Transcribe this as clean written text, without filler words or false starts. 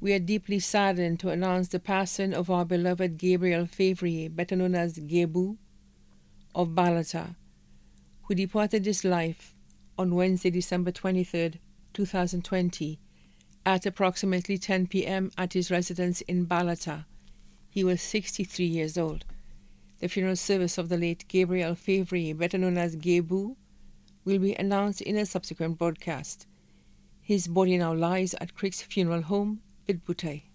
We are deeply saddened to announce the passing of our beloved Gabriel Fevriere, better known as Gebu, of Balata, who departed this life on Wednesday, December 23rd, 2020, at approximately 10 p.m. at his residence in Balata. He was 63 years old. The funeral service of the late Gabriel Fevriere, better known as Gebu, will be announced in a subsequent broadcast. His body now lies at Crick's Funeral Home, Bidbutay.